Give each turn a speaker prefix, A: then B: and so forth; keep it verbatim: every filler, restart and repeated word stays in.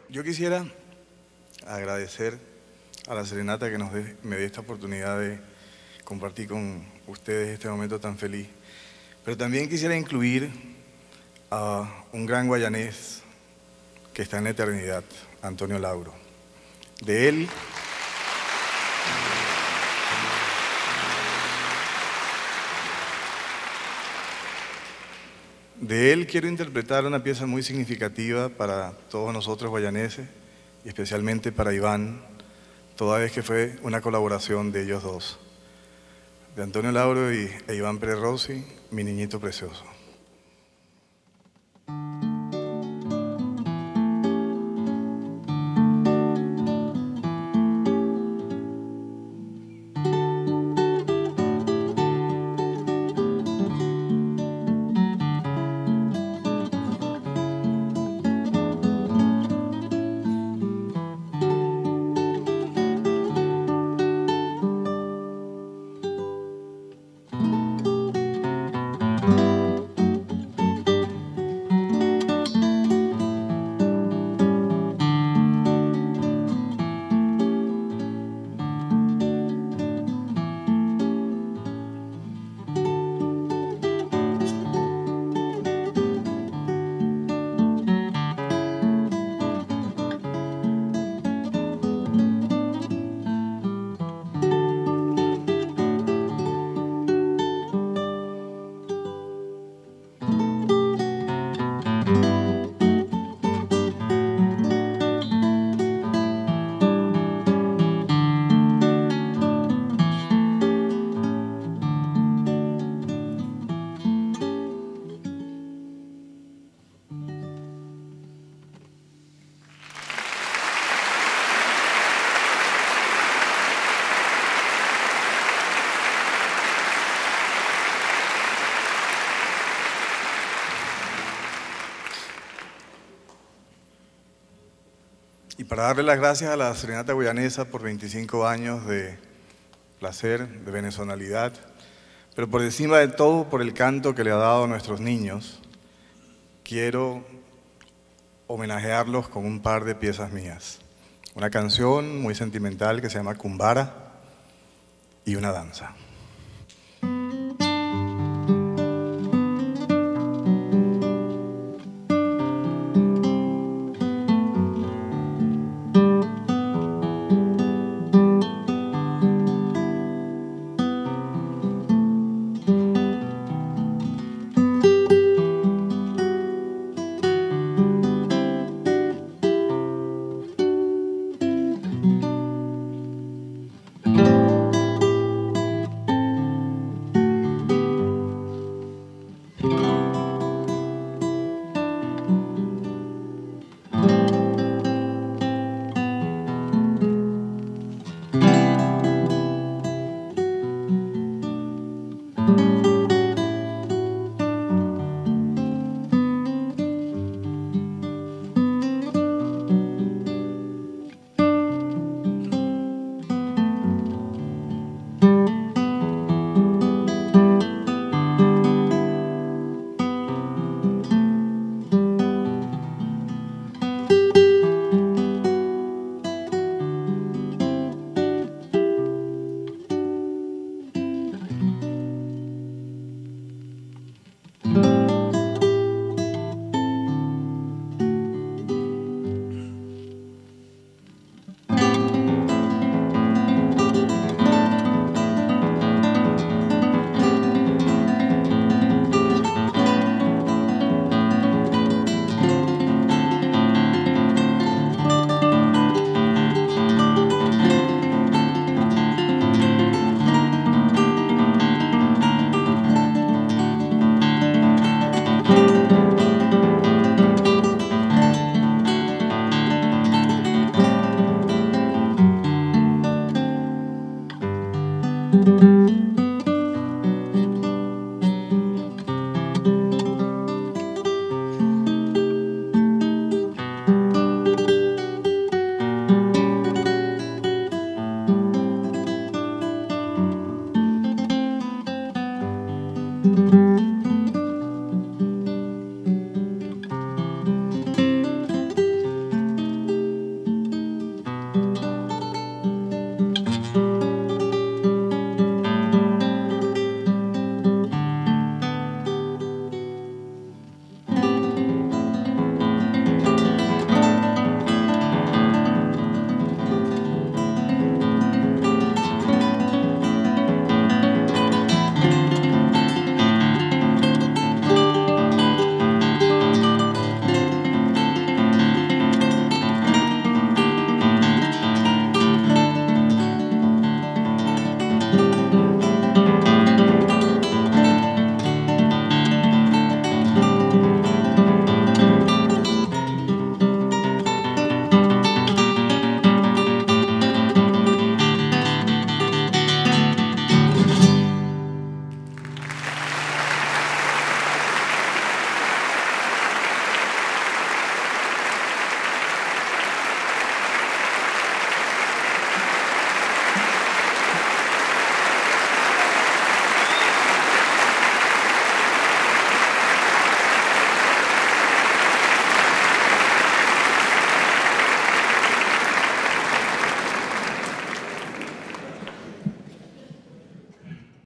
A: yo quisiera agradecer a la Serenata que nos dé, me dé esta oportunidad de compartir con ustedes este momento tan feliz. Pero también quisiera incluir a un gran guayanés que está en la eternidad, Antonio Lauro. De él, de él quiero interpretar una pieza muy significativa para todos nosotros guayaneses, y especialmente para Iván, toda vez que fue una colaboración de ellos dos, de Antonio Lauro y, e Iván Pérez Rossi, Mi Niñito Precioso. Y para darle las gracias a la Serenata Guyanesa por veinticinco años de placer, de venezonalidad, pero por encima de todo por el canto que le ha dado a nuestros niños, quiero homenajearlos con un par de piezas mías. Una canción muy sentimental que se llama Cumbara y una danza.